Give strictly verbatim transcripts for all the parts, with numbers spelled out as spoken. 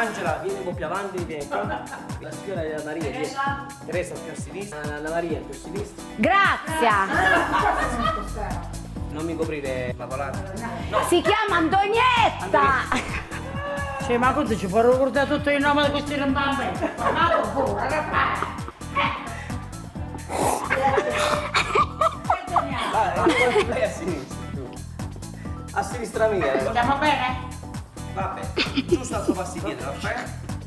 Angela, vieni un po' più avanti, vieni qua. La signora è Maria. Teresa. Teresa più a sinistra. Anna Maria più a sinistra. Grazie. Non mi coprire la palata. No. Si chiama Antonietta. Sì, ma cosa ci può ricordare tutto il nome di questi rambamenti? Ma pure, che fai? Vai, lei a sinistra. A sinistra mia. Stiamo bene? Vabbè, giusto altro passi dietro, fai?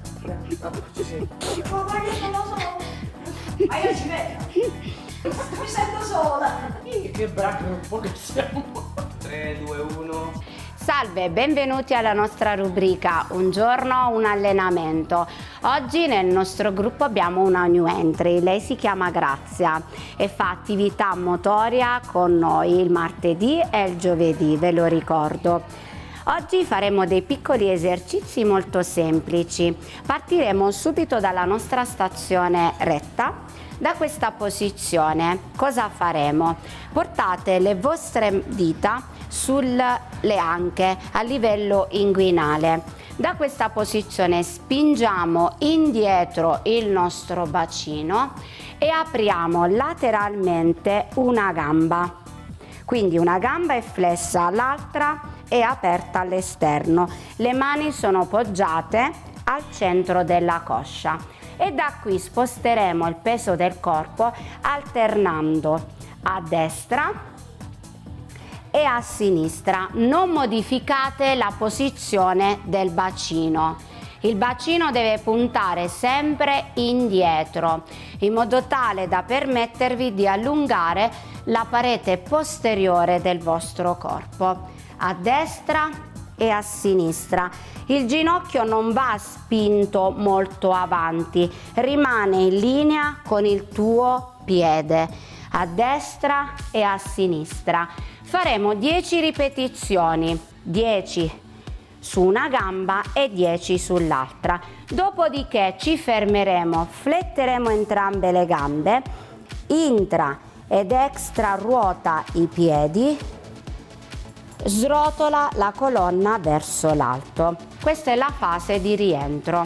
Ma che sono sola? Ma io ci vedo. Mi sento sola. Che bravo gruppo che siamo. tre, due, uno. Salve, benvenuti alla nostra rubrica Un giorno, un allenamento. Oggi nel nostro gruppo abbiamo una new entry, lei si chiama Grazia e fa attività motoria con noi il martedì e il giovedì, ve lo ricordo. Oggi faremo dei piccoli esercizi molto semplici. Partiremo subito dalla nostra stazione retta. Da questa posizione cosa faremo? Portate le vostre dita sulle anche a livello inguinale. Da questa posizione spingiamo indietro il nostro bacino e apriamo lateralmente una gamba. Quindi una gamba è flessa, l'altra è aperta all'esterno. Le mani sono poggiate al centro della coscia. E da qui sposteremo il peso del corpo alternando a destra e a sinistra. Non modificate la posizione del bacino. Il bacino deve puntare sempre indietro in modo tale da permettervi di allungare la parete posteriore del vostro corpo. A destra e a sinistra. Il ginocchio non va spinto molto avanti, rimane in linea con il tuo piede, a destra e a sinistra. Faremo dieci ripetizioni, dieci su una gamba e dieci sull'altra. Dopodiché ci fermeremo, fletteremo entrambe le gambe, intra ed extra ruota i piedi, srotola la colonna verso l'alto. Questa è la fase di rientro.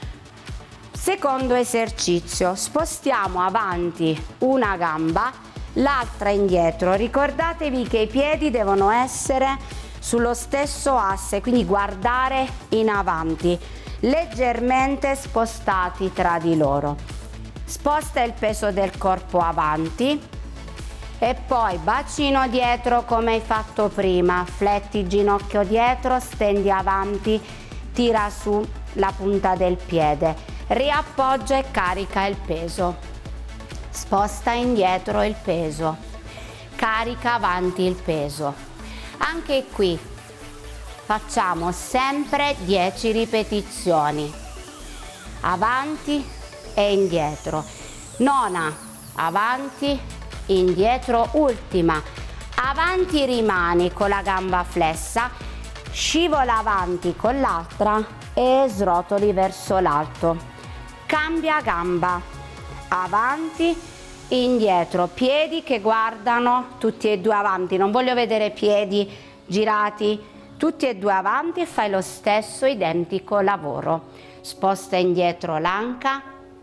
Secondo esercizio, spostiamo avanti una gamba, l'altra indietro. Ricordatevi che i piedi devono essere sullo stesso asse, quindi guardare in avanti, leggermente spostati tra di loro. Sposta il peso del corpo avanti e poi bacino dietro come hai fatto prima, fletti il ginocchio dietro, stendi avanti, tira su la punta del piede, riappoggia e carica il peso, sposta indietro il peso, carica avanti il peso. Anche qui facciamo sempre dieci ripetizioni, avanti e indietro, nona, avanti, indietro, ultima, avanti rimani con la gamba flessa, scivola avanti con l'altra e srotoli verso l'alto, cambia gamba, avanti, indietro, piedi che guardano tutti e due avanti, non voglio vedere piedi girati, tutti e due avanti e fai lo stesso identico lavoro, sposta indietro l'anca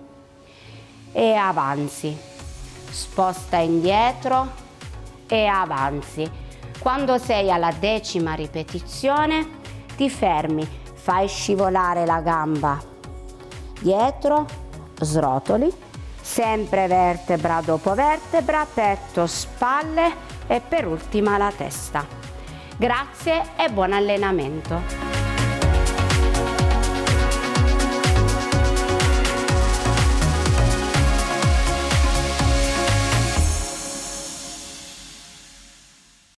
e avanzi. Sposta indietro e avanzi. Quando sei alla decima ripetizione ti fermi, fai scivolare la gamba dietro, srotoli, sempre vertebra dopo vertebra, petto, spalle e per ultima la testa. Grazie e buon allenamento.